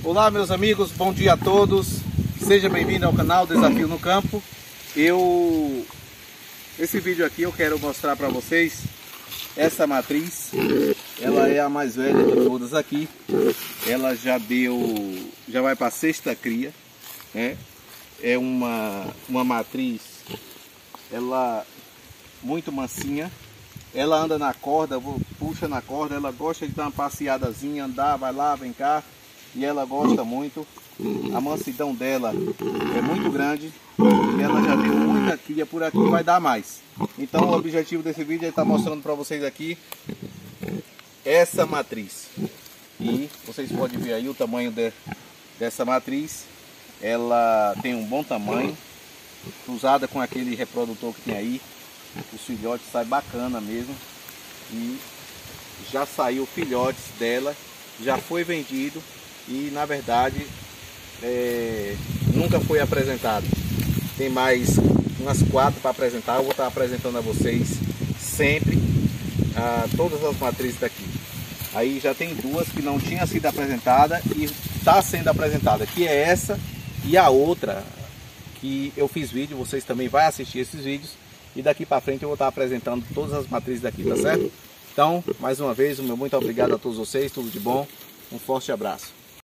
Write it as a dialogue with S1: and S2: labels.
S1: Olá meus amigos, bom dia a todos. Seja bem-vindo ao canal Desafio no Campo. Esse vídeo aqui eu quero mostrar para vocês essa matriz. Ela é a mais velha de todas aqui. Ela já vai para a sexta cria, né? É uma matriz, ela muito mansinha. Ela anda na corda, puxa na corda, ela gosta de dar uma passeadazinha, andar, vai lá, vem cá, e ela gosta muito. A mansidão dela é muito grande e ela já deu muita cria por aqui, vai dar mais. Então o objetivo desse vídeo é estar mostrando para vocês aqui essa matriz. E vocês podem ver aí o tamanho dessa matriz. Ela tem um bom tamanho, cruzada com aquele reprodutor que tem aí. Os filhotes saem bacana mesmo. E já saiu filhotes dela, já foi vendido e na verdade nunca foi apresentado. Tem mais umas 4 para apresentar. Eu vou estar apresentando a vocês sempre todas as matrizes daqui. Aí já tem 2 que não tinha sido apresentada e está sendo apresentada, que é essa e a outra que eu fiz vídeo. Vocês também vão assistir esses vídeos. E daqui para frente eu vou estar apresentando todas as matrizes daqui, tá certo? Então, mais uma vez, o meu muito obrigado a todos vocês, tudo de bom, um forte abraço.